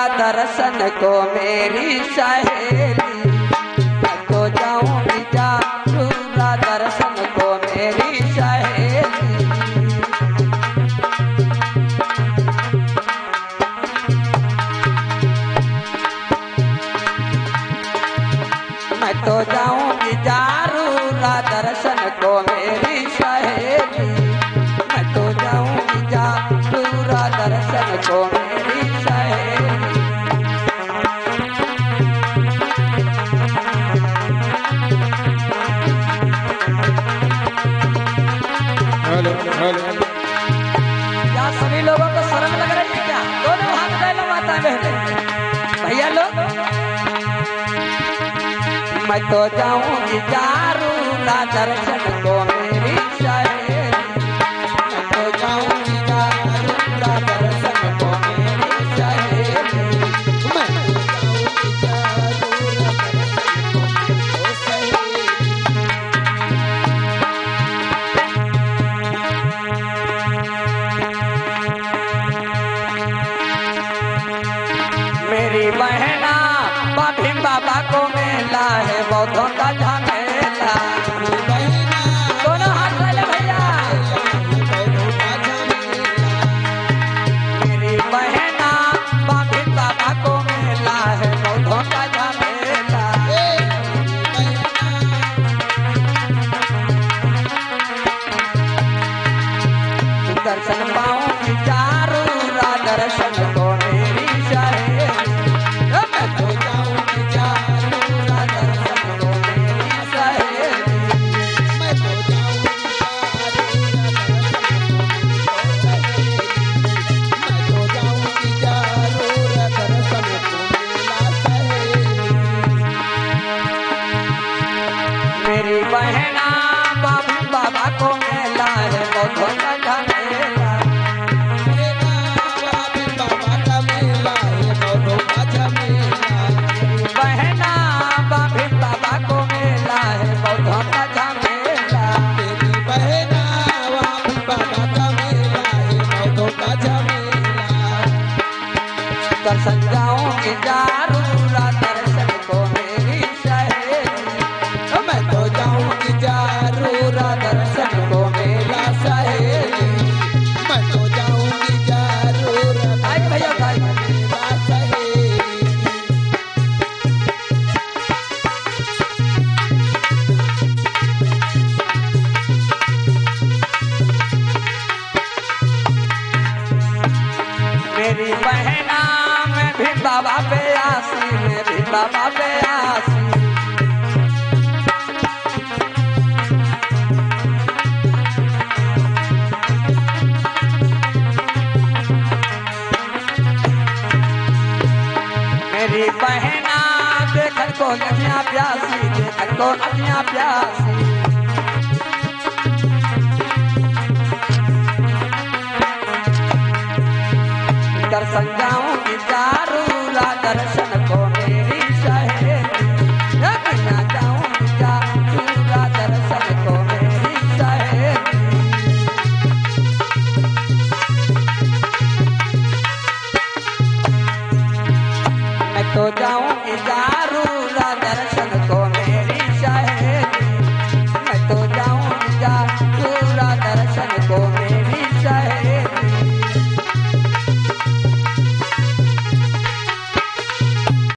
दर्शन को मेरी सहेली, मैं तो जाऊंगी जरूर दर्शन को मेरी सहेली। मैं तो जाऊंगी जरूर दर्शन को मेरी सहेली, मैं तो जाऊंगी जरूर दर्शन को मेरी सहेली। क्या सभी लोगों को शर्म लग रही है क्या? दोनों हाथ डालो माता बहने भैया लोग। मैं तो जाऊंगी जरूर दर्शन को मेरी सहेली, मैं तो जाऊंगी जरूर दर्शन को मेरी सहेली, मैं तो जाऊंगी जरूर दर्शन को सहेली। मेरी बहना बाबी बाबा को मेला है बौद्धों का झमेला। दोनों हाथ डाले भैया। मेरी बहना बाबी बाबा को मेला है बौद्धों का झमेला। दर्शन पाऊंगी जरूर दर्शन को मेरी सहेली, मैं तो जाऊंगी जरूर दर्शन को मेरी सहेली, मैं तो जाऊंगी जरूर दर्शन को मेरी सहेली। मेरी बहना बाबा को मेला है बौद्धों का झमेला। बहना बाबी बाबा को मेला है बौद्धों का झमेला। मेरी बहना बाबी बाबा का मेला है बौद्धों का झमेला। दर्शन जाऊंगी जरूर दर्शन को मेरी सहेली, मैं तो जाऊंगी जरूर दर्शन को मेरा सहेली, मैं तो जाऊंगी जरूर भैया भाई मेरा सहेली। मेरी बहना मैं भी बाबा पे आसी, मैं भी बाबा पे आसी। मेरी बहना देखन को नदियाँ प्यासी, देखन को नदियाँ प्यासी। दर्शन जाऊंगी जरूर दर्शन को मेरी सहेली, मैं जाऊंगी जरूर दर्शन को मेरी सहेली। मैं तो जाऊंगी